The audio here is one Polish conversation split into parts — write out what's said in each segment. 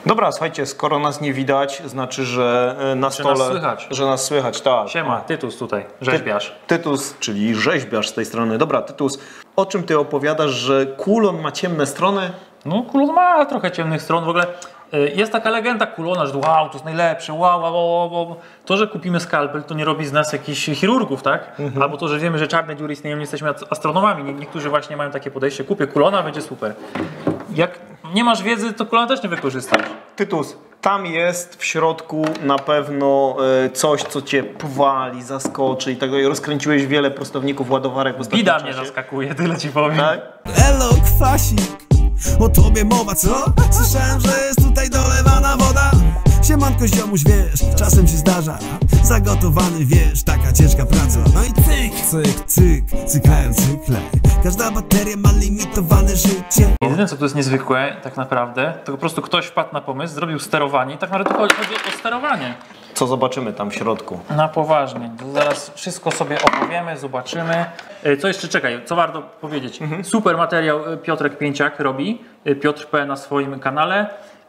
Dobra, słuchajcie, skoro nas nie widać, znaczy, że na stole... nas słychać. Że nas słychać, tak. Siema, Tytus tutaj, rzeźbiarz. Tytus, czyli rzeźbiarz z tej strony. Dobra, Tytus, o czym ty opowiadasz, że kulon ma ciemne strony? No, kulon ma trochę ciemnych stron. W ogóle jest taka legenda kulona, że wow, to jest najlepsze, wow. To, że kupimy skalpel, to nie robi z nas jakichś chirurgów, tak? Albo to, że wiemy, że czarne dziury istnieją, nie jesteśmy astronomami. Niektórzy właśnie mają takie podejście, kupię kulona, będzie super. Jak nie masz wiedzy, to kulona też nie wykorzystasz. Tytus, tam jest w środku na pewno coś, co cię powali, zaskoczy i tego. I rozkręciłeś wiele prostowników, ładowarek w ostatnim Bida czasie. mnie zaskakuje, tyle ci powiem. Tak? Elo, kwasik, o tobie mowa, co? Słyszałem, że jest tutaj dolewana woda. Siemanko ziomuś, wiesz, czasem się zdarza. Zagotowany, wiesz, taka ciężka praca. No i cyk, cykają cykle. Każda bateria ma limitowane życie. Jedyne, co tu jest niezwykłe tak naprawdę, to po prostu ktoś wpadł na pomysł, zrobił sterowanie i tak naprawdę chodzi o sterowanie. Co zobaczymy tam w środku? Na poważnie. To zaraz wszystko sobie opowiemy, zobaczymy. Co jeszcze, czekaj, co warto powiedzieć. Super materiał Piotrek Pięciak robi, Piotr P na swoim kanale.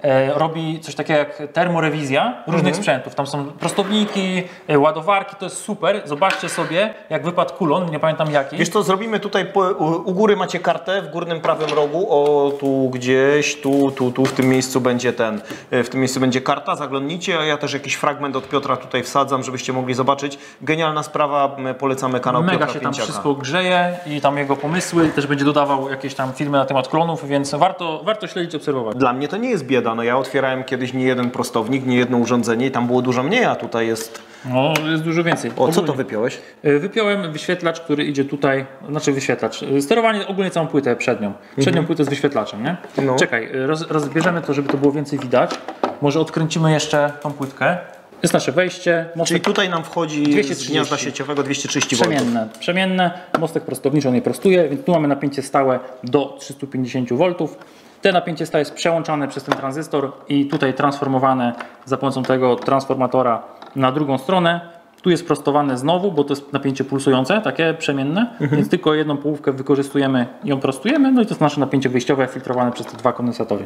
Robi coś takiego jak termorewizja różnych sprzętów. Tam są prostowniki, ładowarki, to jest super. Zobaczcie sobie, jak wypadł kulon, nie pamiętam jaki. Wiesz co, zrobimy tutaj, u góry macie kartę, w górnym prawym rogu, o tu gdzieś, tu, w tym miejscu będzie w tym miejscu będzie karta, zaglądnijcie, a ja też jakiś fragment od Piotra tutaj wsadzam, żebyście mogli zobaczyć. Genialna sprawa, polecamy kanał Piotra Mega się Pięciaka. tam wszystko grzeje i tam jego pomysły, też będzie dodawał jakieś tam filmy na temat klonów, więc warto śledzić, obserwować. Dla mnie to nie jest bieda, no ja otwierałem kiedyś nie jeden prostownik, nie jedno urządzenie i tam było dużo mniej, a tutaj jest... No, jest dużo więcej. O, co to wypiąłeś? Wypiąłem wyświetlacz, który idzie tutaj, znaczy wyświetlacz, sterowanie ogólnie całą płytę przednią. Przednią płytę z wyświetlaczem, nie? No. Czekaj, rozbierzemy to, żeby to było więcej widać. Może odkręcimy jeszcze tą płytkę. Jest nasze wejście. Czyli tutaj nam wchodzi 230. z gniazda sieciowego 230 V. Przemienne, mostek prostowniczy, on je prostuje, więc tu mamy napięcie stałe do 350 V. Te napięcie stałe jest przełączane przez ten tranzystor i tutaj transformowane za pomocą tego transformatora na drugą stronę. Tu jest prostowane znowu, bo to jest napięcie pulsujące, takie przemienne, więc tylko jedną połówkę wykorzystujemy i ją prostujemy, no i to jest nasze napięcie wyjściowe filtrowane przez te dwa kondensatory.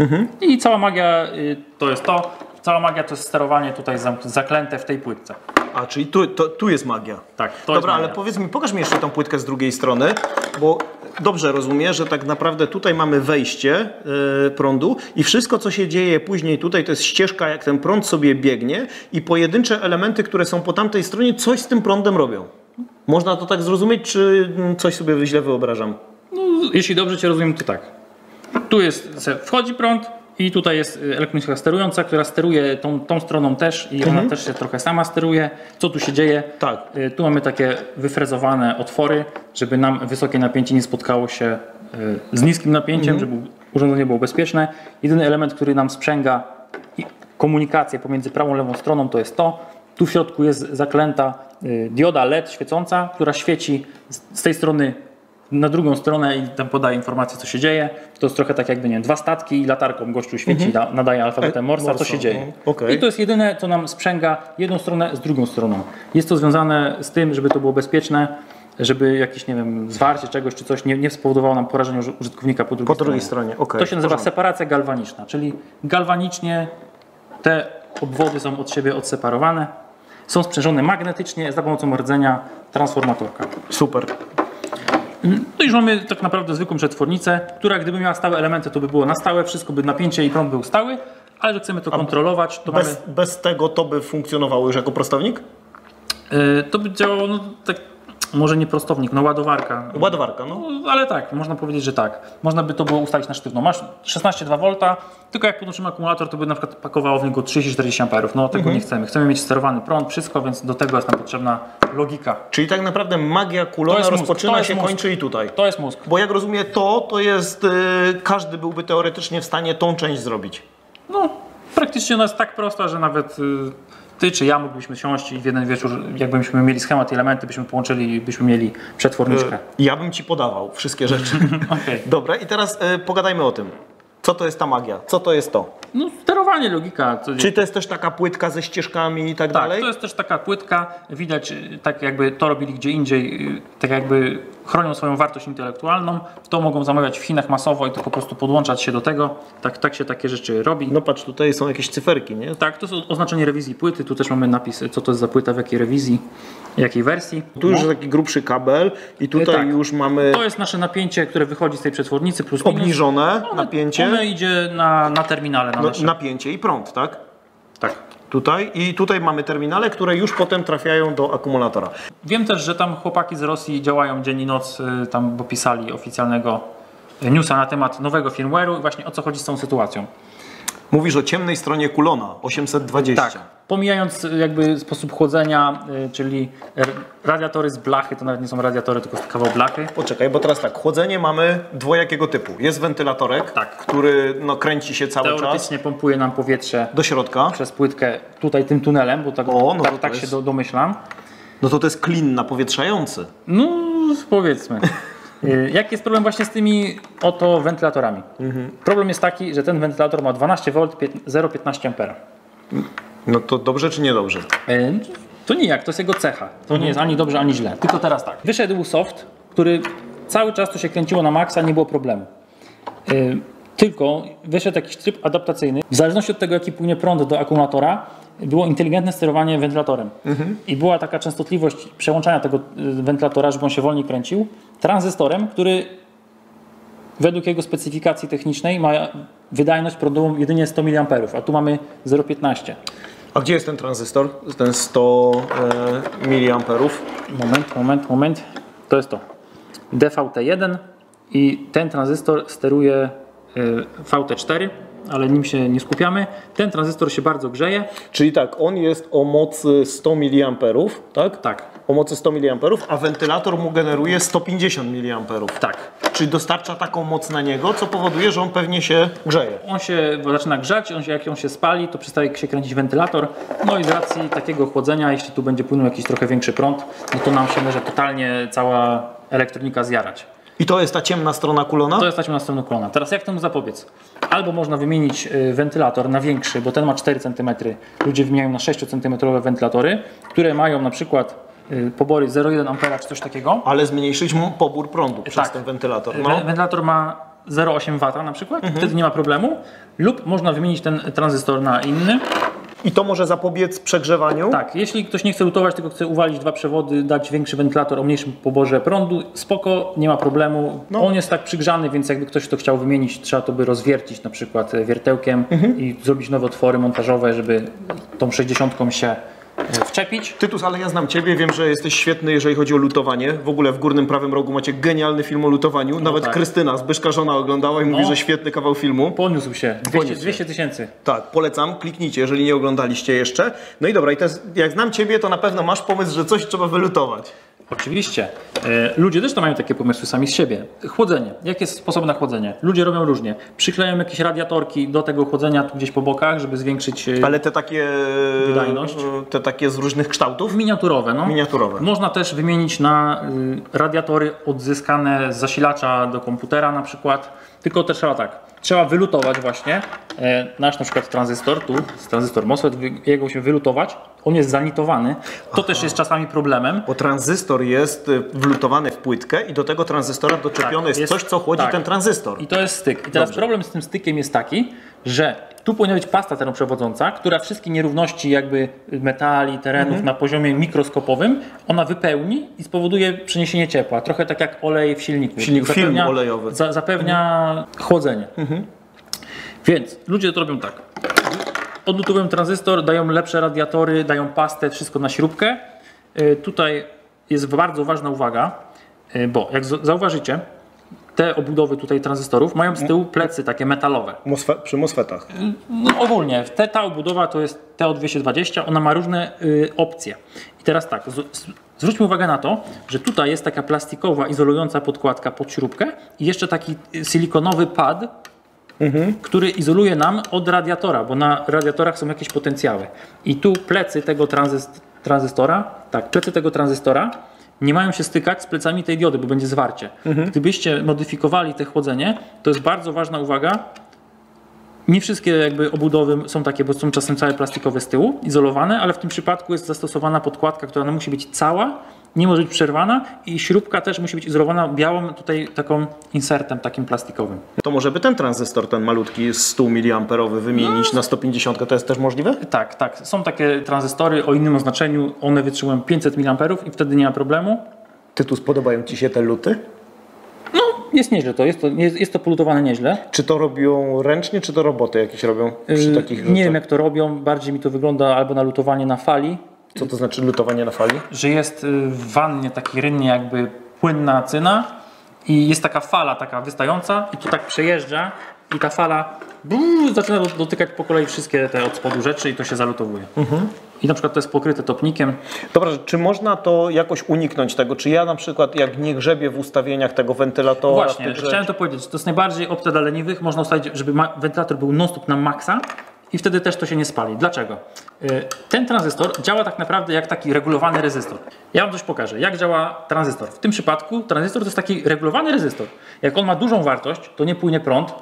I cała magia to jest to. Cała magia to jest sterowanie tutaj zaklęte w tej płytce. A, czyli tu jest magia. Tak, to Dobra, jest magia. ale powiedz mi, pokaż mi jeszcze tą płytkę z drugiej strony, bo dobrze rozumiem, że tak naprawdę tutaj mamy wejście prądu i wszystko, co się dzieje później tutaj, to jest ścieżka, jak ten prąd sobie biegnie i pojedyncze elementy, które są po tamtej stronie, coś z tym prądem robią. Można to tak zrozumieć, czy coś sobie źle wyobrażam? No, jeśli dobrze Cię rozumiem, to tak. Tu wchodzi prąd i tutaj jest elektronika sterująca, która steruje tą stroną też i ona też się trochę sama steruje. Co tu się dzieje? Tak. Tu mamy takie wyfrezowane otwory, żeby nam wysokie napięcie nie spotkało się z niskim napięciem, żeby urządzenie było bezpieczne. Jedyny element, który nam sprzęga komunikację pomiędzy prawą i lewą stroną, to jest to. Tu w środku jest zaklęta dioda LED świecąca, która świeci z tej strony na drugą stronę i tam podaje informację, co się dzieje. To jest trochę tak jakby, nie wiem, dwa statki i latarką gościu świeci, nadaje alfabetem Morsa, co się dzieje. Okay. I to jest jedyne, co nam sprzęga jedną stronę z drugą stroną. Jest to związane z tym, żeby to było bezpieczne, żeby jakieś, nie wiem, zwarcie czegoś czy coś nie spowodowało nam porażenia użytkownika po drugiej stronie. Okay. To się nazywa separacja galwaniczna, czyli galwanicznie te obwody są od siebie odseparowane, są sprzężone magnetycznie za pomocą rdzenia transformatorka. Super. No i już mamy tak naprawdę zwykłą przetwornicę, która gdyby miała stałe elementy, to by było na stałe, wszystko by napięcie i prąd był stały, ale że chcemy to kontrolować, to bez tego to by funkcjonowało już jako prostownik? To by działało, no tak, może nie prostownik, no ładowarka. Ładowarka, no. Ale tak, można powiedzieć, że tak. Można by to było ustawić na sztywno. Masz 16,2 V, tylko jak podłączymy akumulator, to by na przykład pakowało w niego 30-40 A. No tego nie chcemy. Chcemy mieć sterowany prąd, wszystko, więc do tego jest nam potrzebna logika. Czyli tak naprawdę magia kulona rozpoczyna się, kończy i tutaj. To jest mózg. Bo jak rozumiem, to jest, każdy byłby teoretycznie w stanie tą część zrobić. No, praktycznie ona jest tak prosta, że nawet ty czy ja moglibyśmy siąść i w jeden wieczór, jakbyśmy mieli schemat i elementy, byśmy połączyli i byśmy mieli przetworniczkę. Ja bym ci podawał wszystkie rzeczy. Okay. Dobra, i teraz pogadajmy o tym. Co to jest ta magia? Co to jest to? No, sterowanie, logika. Czy to jest też taka płytka ze ścieżkami i tak dalej? Tak, to jest też taka płytka. Widać, tak jakby to robili gdzie indziej, tak jakby chronią swoją wartość intelektualną, to mogą zamawiać w Chinach masowo i to po prostu podłączać się do tego. Tak się takie rzeczy robi. No patrz, tutaj są jakieś cyferki, nie? Tak, to jest oznaczenie rewizji płyty. Tu też mamy napis, co to jest za płyta, w jakiej rewizji, jakiej wersji. Tu już taki grubszy kabel i tutaj Tak. już mamy To jest nasze napięcie, które wychodzi z tej przetwornicy plus minus. obniżone napięcie, One idzie na terminale. napięcie i prąd, tak? Tak. Tutaj i tutaj mamy terminale, które już potem trafiają do akumulatora. Wiem też, że tam chłopaki z Rosji działają dzień i noc, tam bo pisali oficjalnego newsa na temat nowego firmware'u i właśnie o co chodzi z tą sytuacją. Mówisz o ciemnej stronie kulona 820. Tak, pomijając jakby sposób chłodzenia, czyli radiatory z blachy, to nawet nie są radiatory, tylko z kawał blachy. Poczekaj, bo teraz tak, chłodzenie mamy dwojakiego typu. Jest wentylatorek, Tak. który no, kręci się cały czas Teoretycznie pompuje nam powietrze do środka. przez płytkę tutaj tym tunelem, bo tak, O, no to tak jest- się domyślam. No to jest klin napowietrzający. No powiedzmy. Jaki jest problem właśnie z tymi oto wentylatorami? Problem jest taki, że ten wentylator ma 12 V 0,15 A. No to dobrze czy niedobrze? To nijak, to jest jego cecha. To nie jest ani dobrze, ani źle. Tylko teraz tak. Wyszedł soft, który cały czas to się kręciło na maksa, nie było problemu. Tylko wyszedł jakiś tryb adaptacyjny. W zależności od tego, jaki płynie prąd do akumulatora, było inteligentne sterowanie wentylatorem. I była taka częstotliwość przełączania tego wentylatora, żeby on się wolniej kręcił, tranzystorem, który według jego specyfikacji technicznej ma wydajność prądową jedynie 100 mA, a tu mamy 0,15. A gdzie jest ten tranzystor? Ten 100 mA? Moment. To jest to. DVT1 i ten tranzystor steruje VT4, ale nim się nie skupiamy. Ten tranzystor się bardzo grzeje. Czyli tak, on jest o mocy 100 mA, tak? Tak. O mocy 100 mA, a wentylator mu generuje 150 mA. Tak. Czyli dostarcza taką moc na niego, co powoduje, że on pewnie się grzeje. On się zaczyna grzać, jak on się spali, to przestaje się kręcić wentylator. No i z racji takiego chłodzenia, jeśli tu będzie płynął jakiś trochę większy prąd, no to nam się może totalnie cała elektronika zjarać. I to jest ta ciemna strona kulona? To jest taśma na stronę kulona. Teraz jak temu zapobiec? Albo można wymienić wentylator na większy, bo ten ma 4 cm. Ludzie wymieniają na 6 cm wentylatory, które mają na przykład pobory 0,1 A czy coś takiego. Ale zmniejszyć mu pobór prądu przez Tak. ten wentylator. No. Wentylator ma 0,8 W na przykład, wtedy nie ma problemu. Lub można wymienić ten tranzystor na inny. I to może zapobiec przegrzewaniu? Tak, jeśli ktoś nie chce lutować, tylko chce uwalić 2 przewody, dać większy wentylator o mniejszym poborze prądu, spoko, nie ma problemu. No. On jest tak przygrzany, więc jakby ktoś to chciał wymienić, trzeba to by rozwiercić na przykład wiertełkiem i zrobić nowe otwory montażowe, żeby tą 60 się wczepić. Tytus, ale ja znam Ciebie, wiem, że jesteś świetny, jeżeli chodzi o lutowanie. W ogóle w górnym prawym rogu macie genialny film o lutowaniu. Nawet tak. Krystyna, Zbyszka żona, oglądała i mówi, że świetny kawał filmu. Poniósł się. 200 tysięcy. Tak, polecam, kliknijcie, jeżeli nie oglądaliście jeszcze. No i dobra, i teraz, jak znam Ciebie, to na pewno masz pomysł, że coś trzeba wylutować. Oczywiście. Ludzie też to mają takie pomysły sami z siebie. Chłodzenie. Jakie jest sposoby na chłodzenie? Ludzie robią różnie. Przykleją jakieś radiatorki do tego chłodzenia tu gdzieś po bokach, żeby zwiększyć Ale te takie... Wydajność? Te takie z różnych kształtów? miniaturowe. No. Miniaturowe. Można też wymienić na radiatory odzyskane z zasilacza do komputera na przykład. Tylko też trzeba tak. Trzeba wylutować właśnie nasz na przykład tranzystor, tu jest tranzystor MOSFET, jego musimy wylutować. On jest zanitowany. To też jest czasami problemem. Bo tranzystor jest wlutowany w płytkę i do tego tranzystora doczepione Tak, jest coś, co chłodzi tak. ten tranzystor. I to jest styk. I teraz problem z tym stykiem jest taki, że tu powinna być pasta termoprzewodząca, która wszystkie nierówności jakby metali, terenów na poziomie mikroskopowym, ona wypełni i spowoduje przeniesienie ciepła. Trochę tak jak olej w silniku. Film olejowy. Zapewnia chłodzenie. Więc ludzie to robią tak. Odlutowują tranzystor, dają lepsze radiatory, dają pastę, wszystko na śrubkę. Tutaj jest bardzo ważna uwaga, bo jak zauważycie, te obudowy tutaj tranzystorów mają z tyłu plecy takie metalowe. Przy MOSFETach. No, ogólnie ta obudowa to jest TO220, ona ma różne opcje. I teraz tak, zwróćmy uwagę na to, że tutaj jest taka plastikowa, izolująca podkładka pod śrubkę i jeszcze taki silikonowy pad, który izoluje nam od radiatora, bo na radiatorach są jakieś potencjały. I tu plecy tego tranzystora nie mają się stykać z plecami tej diody, bo będzie zwarcie. Gdybyście modyfikowali te chłodzenie, to jest bardzo ważna uwaga. Nie wszystkie jakby obudowy są takie, bo są czasem całe plastikowe z tyłu, izolowane, ale w tym przypadku jest zastosowana podkładka, która musi być cała nie może być przerwana i śrubka też musi być izolowana białą tutaj taką insertem takim plastikowym. To może by ten tranzystor, ten malutki 100 mA wymienić na 150, to jest też możliwe? Tak, tak. Są takie tranzystory o innym oznaczeniu, one wytrzymują 500 mA i wtedy nie ma problemu. Tytus, podobają Ci się te luty? No, jest nieźle to, jest to polutowane nieźle. Czy to robią ręcznie, czy to roboty jakieś robią przy takich rzeczach? Nie wiem jak to robią, bardziej mi to wygląda albo na lutowanie na fali. Co to znaczy lutowanie na fali? Że jest w wannie taki rynnie jakby płynna cyna i jest taka fala taka wystająca i tu tak przejeżdża i ta fala zaczyna dotykać po kolei wszystkie te od spodu rzeczy i to się zalutowuje. I na przykład to jest pokryte topnikiem. Dobra, czy można to jakoś uniknąć tego? Czy ja na przykład jak nie grzebię w ustawieniach tego wentylatora... Właśnie, chciałem to powiedzieć. To jest najbardziej opcja dla leniwych. Można ustawić, żeby wentylator był non-stop na maksa i wtedy też to się nie spali. Dlaczego? Ten tranzystor działa tak naprawdę jak taki regulowany rezystor. Ja wam coś pokażę, jak działa tranzystor. W tym przypadku tranzystor to jest taki regulowany rezystor. Jak on ma dużą wartość, to nie płynie prąd,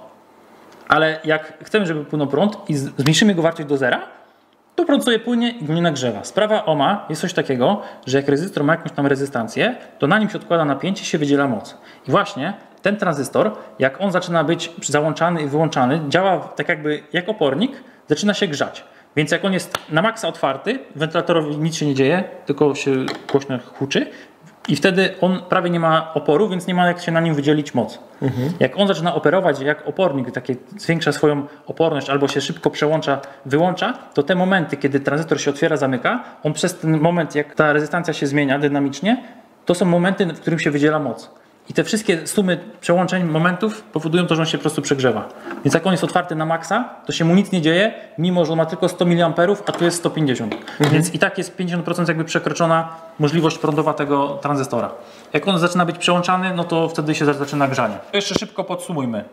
ale jak chcemy, żeby płynął prąd i zmniejszymy jego wartość do zera, to prąd sobie płynie i go nie nagrzewa. Sprawa ohma jest coś takiego, że jak rezystor ma jakąś tam rezystancję, to na nim się odkłada napięcie i się wydziela moc. I właśnie ten tranzystor, jak on zaczyna być załączany i wyłączany, działa tak jakby jak opornik, zaczyna się grzać. Więc jak on jest na maksa otwarty, wentylatorowi nic się nie dzieje, tylko się głośno huczy i wtedy on prawie nie ma oporu, więc nie ma jak się na nim wydzielić moc. Jak on zaczyna operować jak opornik, takie zwiększa swoją oporność albo się szybko przełącza, wyłącza, to te momenty, kiedy tranzystor się otwiera, zamyka, on przez ten moment, jak ta rezystancja się zmienia dynamicznie, to są momenty, w którym się wydziela moc. I te wszystkie sumy przełączeń momentów powodują to, że on się po prostu przegrzewa. Więc jak on jest otwarty na maksa, to się mu nic nie dzieje, mimo że on ma tylko 100 mA, a tu jest 150. Więc i tak jest 50% jakby przekroczona możliwość prądowa tego tranzystora. Jak on zaczyna być przełączany, no to wtedy się zaczyna grzanie. Jeszcze szybko podsumujmy.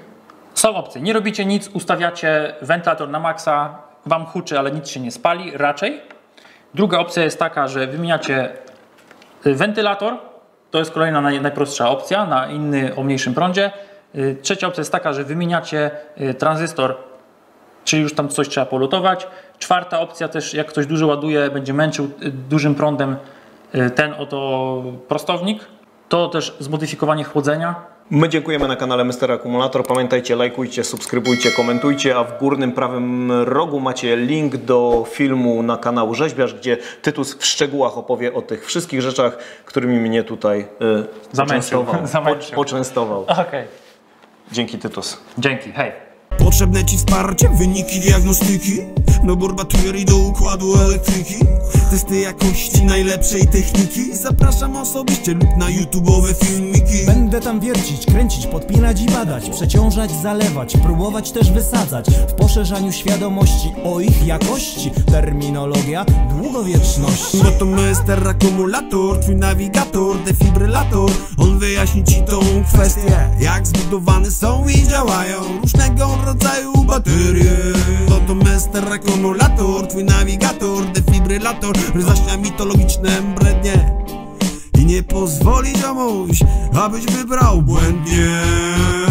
Są opcje. Nie robicie nic, ustawiacie wentylator na maksa, wam huczy, ale nic się nie spali, raczej. Druga opcja jest taka, że wymieniacie wentylator. To jest kolejna najprostsza opcja na inny o mniejszym prądzie. Trzecia opcja jest taka, że wymieniacie tranzystor, czyli już tam coś trzeba polutować. Czwarta opcja też, jak ktoś dużo ładuje, będzie męczył dużym prądem ten oto prostownik, to też zmodyfikowanie chłodzenia. My dziękujemy na kanale Mr. Akumulator. Pamiętajcie, lajkujcie, subskrybujcie, komentujcie, a w górnym prawym rogu macie link do filmu na kanał Rzeźbiarz, gdzie Tytus w szczegółach opowie o tych wszystkich rzeczach, którymi mnie tutaj poczęstował. Okay. Dzięki, Tytus. Dzięki, hej. Potrzebne Ci wsparcie, wyniki diagnostyki, dobór baterii do układu elektryki, testy jakości najlepszej techniki. Zapraszam osobiście lub na YouTube'owe filmiki. Będę tam wiercić, kręcić, podpinać i badać, przeciążać, zalewać, próbować też wysadzać. W poszerzaniu świadomości o ich jakości, terminologia długowieczności. Bo to Mr. Akumulator, twój nawigator, defibrylator. On wyjaśni Ci tą kwestię, jak zbudowane są i działają różnego rodzaju baterie. Bo to Mr. Akumulator, twój nawigator, defibrylator. Rozjaśnia mitologiczne brednie i nie pozwoli ziomuś, abyś wybrał błędnie.